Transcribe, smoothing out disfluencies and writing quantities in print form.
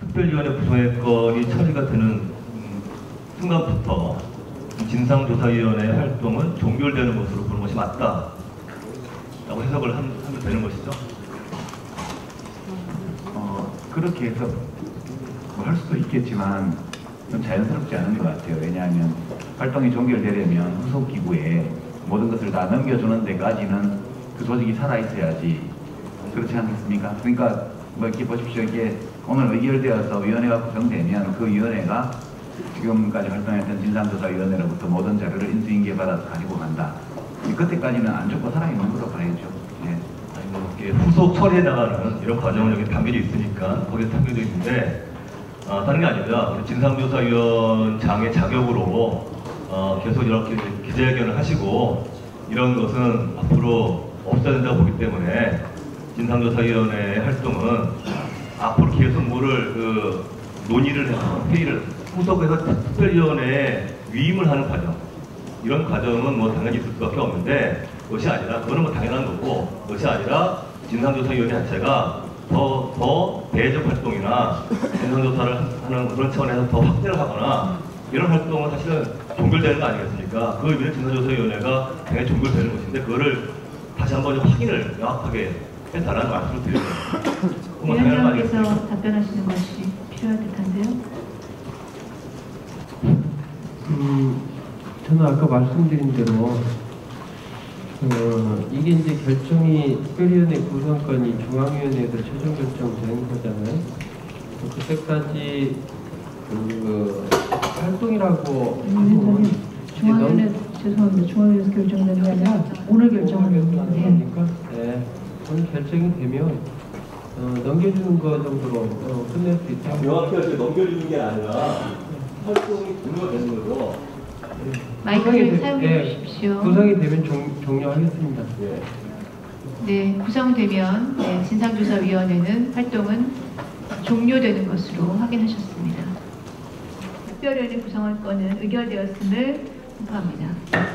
특별위원회 구성의 건이 처리가 되는 순간부터 진상조사위원회의 활동은 종결되는 것으로 보는 것이 맞다라고 해석을 하면 되는 것이죠. 그렇게 해서 뭐 할 수도 있겠지만 좀 자연스럽지 않은 것 같아요. 왜냐하면 활동이 종결되려면 후속 기구에 모든 것을 다 넘겨주는 데까지는 그 조직이 살아있어야지. 그렇지 않겠습니까? 그러니까 뭐 이렇게 보십시오. 이게 오늘 의결되어서 위원회가 구성되면 그 위원회가 지금까지 활동했던 진상조사위원회로부터 모든 자료를 인수인계받아서 가지고 간다. 그때까지는 안 죽고 살아있는 거로 봐야죠. 예. 아니 뭐 이렇게 후속 처리해 나가는 이런 과정은 여기 담겨져 있으니까 거기에 담겨져 있는데 다른 게 아니라 우리 진상조사위원장의 자격으로 계속 이렇게 기자회견을 하시고 이런 것은 앞으로 없어야 된다고 보기 때문에 진상조사위원회의 활동은 앞으로 계속 뭐를 논의를 해서 회의를 후속해서 특별위원회에 위임을 하는 과정, 이런 과정은 뭐 당연히 있을 수밖에 없는데 그것이 아니라 그거는 뭐 당연한 거고, 그것이 아니라 진상조사위원회 자체가 더 대외적 활동이나 진상조사를 하는 그런 차원에서 더 확대를 하거나 이런 활동은 사실은 종결되는 거 아니겠습니까? 그 의미는 진상조사위원회가 당연히 종결되는 것인데 그거를 다시 한번 좀 확인을 명확하게 해달라는 말씀을 드립니다. 위원장께서 답변하시는 것이 필요할 듯한데요. 저는 아까 말씀드린 대로 이게 이제 결정이 특별위원회 구성건이 중앙위원회에서 최종 결정되는 거잖아요. 그때까지 활동이라고 중앙위원회 죄송합니다. 중앙위에서 결정되는 게 아니라 오늘 결정을 그러니까 네. 오늘 결정이 되면 넘겨주는 거 정도로 끝낼 수 있다. 명확히 넘겨주는 게 아니라 활동이 종료가 되는 거죠. 마이크를 사용해 주십시오. 구성이 되면 종료하겠습니다. 네, 구성되면 진상조사위원회는 활동은 종료되는 것으로 확인하셨습니다. 특별위원회 구성할 건은 의결되었음을 통보합니다.